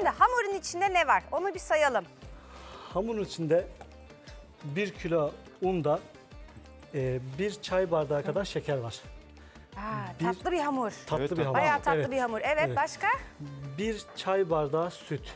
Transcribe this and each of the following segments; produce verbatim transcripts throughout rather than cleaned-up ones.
Şimdi hamurun içinde ne var? Onu bir sayalım. Hamurun içinde bir kilo unda e, bir çay bardağı kadar şeker var. Ha, Bir- tatlı bir hamur. Tatlı Evet, bir hamur. Bayağı tatlı Evet. bir hamur. Evet, Evet. başka? Bir çay bardağı süt.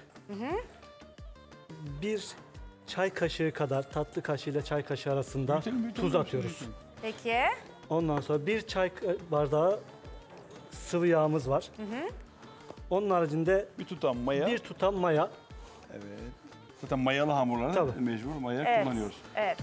Bir çay kaşığı kadar tatlı kaşığıyla çay kaşığı arasında Büyütelim, büyütelim, tuz atıyoruz. büyütelim. Peki. Ondan sonra bir çay bardağı sıvı yağımız var. Onun haricinde Bir tutam maya. bir tutam maya. Evet. Zaten mayalı hamurlara Tabii. mecbur maya Evet. kullanıyoruz. Evet.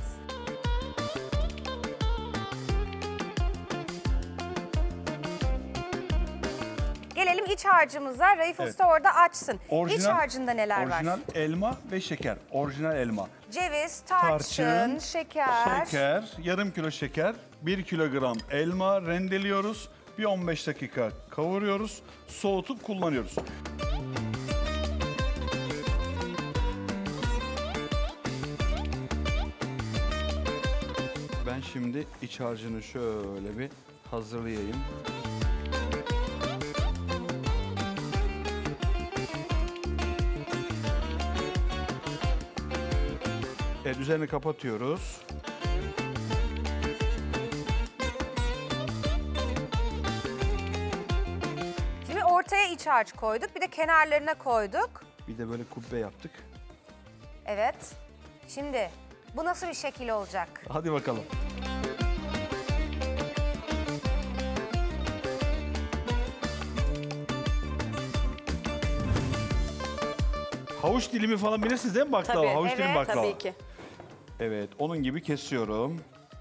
Gelelim iç harcımıza. Raif Evet. Usta orada açsın. Orijinal- iç harcında neler Orijinal var? elma ve şeker. Orijinal elma. Ceviz, tarçın, Tarçın, şeker. Şeker, yarım kilo şeker, bir kilogram elma rendeliyoruz. Bir on beş dakika kavuruyoruz. Soğutup kullanıyoruz. Ben şimdi iç harcını şöyle bir hazırlayayım. Evet, üzerini kapatıyoruz. Şimdi ortaya iç harç koyduk. Bir de kenarlarına koyduk. Bir de böyle kubbe yaptık. Evet. Şimdi bu nasıl bir şekil olacak? Hadi bakalım. Havuç dilimi falan bilirsiniz değil mi baklava? Tabii, Havuç evet, dilim baklava. Tabii ki. Evet, onun gibi kesiyorum.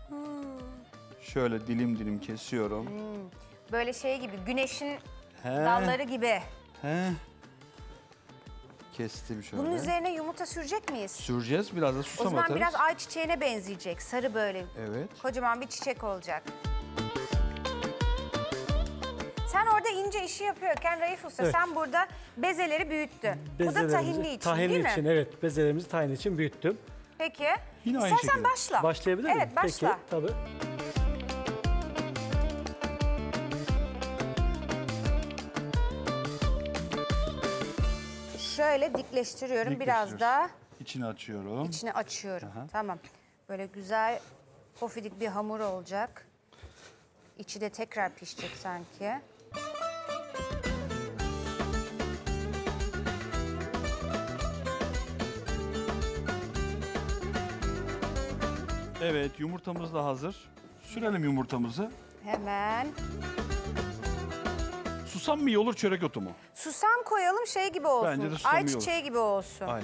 Şöyle dilim dilim kesiyorum. Böyle şey gibi, güneşin He, dalları gibi. he. Kestim şöyle. Bunun üzerine yumurta sürecek miyiz? Süreceğiz, biraz da O susam zaman atarız. biraz ay çiçeğine benzeyecek. Sarı böyle. Evet. Kocaman bir çiçek olacak. Sen orada ince işi yapıyorken Raif Usta Evet. sen burada bezeleri büyüttün. Bu da Bezelerimizi- tahinli için tahinli değil için, mi? evet. Bezelerimizi tahinli için büyüttüm. Peki. Yine aynı İstersen şekilde. başla. Başlayabilir miyim? Evet, başla. Peki, tabii. Şöyle dikleştiriyorum. Biraz Dikleştiriyoruz. da İçini açıyorum. içine açıyorum. Aha. Tamam. Böyle güzel pofidik bir hamur olacak. İçi de tekrar pişecek sanki. Evet, yumurtamız da hazır. Sürelim yumurtamızı. Hemen. Susam mı iyi olur, çörek otu mu? Susam koyalım şey gibi olsun. Bence de susam Ay iyi olur. çiçeği gibi olsun. Aynen.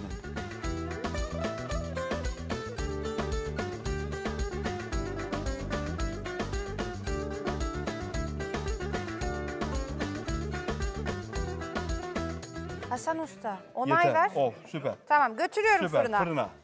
Hasan Usta onay Yeter. ver. Oh, süper. Tamam götürüyorum Süper, fırına. fırına.